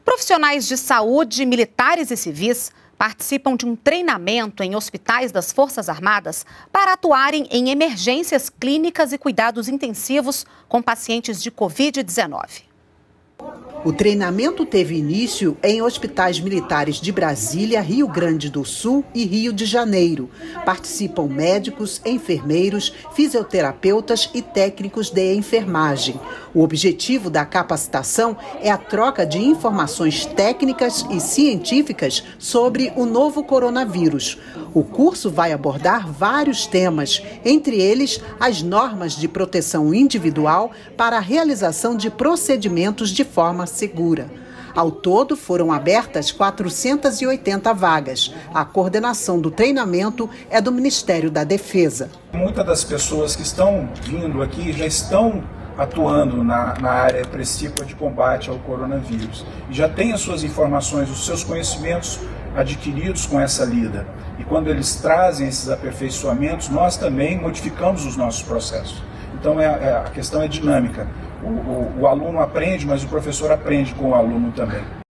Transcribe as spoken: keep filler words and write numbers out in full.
Profissionais de saúde, militares e civis participam de um treinamento em hospitais das Forças Armadas para atuarem em emergências clínicas e cuidados intensivos com pacientes de covid dezenove. O treinamento teve início em hospitais militares de Brasília, Rio Grande do Sul e Rio de Janeiro. Participam médicos, enfermeiros, fisioterapeutas e técnicos de enfermagem. O objetivo da capacitação é a troca de informações técnicas e científicas sobre o novo coronavírus. O curso vai abordar vários temas, entre eles as normas de proteção individual para a realização de procedimentos de forma segura. Ao todo, foram abertas quatrocentas e oitenta vagas. A coordenação do treinamento é do Ministério da Defesa. Muitas das pessoas que estão vindo aqui já estão atuando na, na área precípua de combate ao coronavírus. E já têm as suas informações, os seus conhecimentos adquiridos com essa lida. E quando eles trazem esses aperfeiçoamentos, nós também modificamos os nossos processos. Então é, é, a questão é dinâmica. O, o, o aluno aprende, mas o professor aprende com o aluno também.